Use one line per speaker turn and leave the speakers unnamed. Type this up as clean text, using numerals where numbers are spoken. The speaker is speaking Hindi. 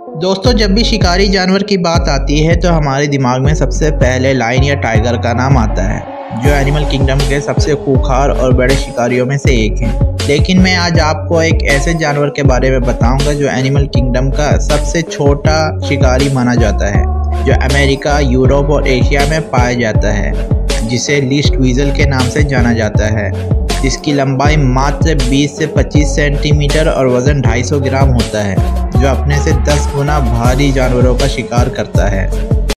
दोस्तों, जब भी शिकारी जानवर की बात आती है तो हमारे दिमाग में सबसे पहले लायन या टाइगर का नाम आता है, जो एनिमल किंगडम के सबसे खूंखार और बड़े शिकारियों में से एक हैं। लेकिन मैं आज आपको एक ऐसे जानवर के बारे में बताऊंगा जो एनिमल किंगडम का सबसे छोटा शिकारी माना जाता है, जो अमेरिका, यूरोप और एशिया में पाया जाता है, जिसे लीस्ट वीजल के नाम से जाना जाता है, जिसकी लंबाई मात्र 20 से 25 सेंटीमीटर और वज़न 250 ग्राम होता है, जो अपने से 10 गुना भारी जानवरों का शिकार करता है।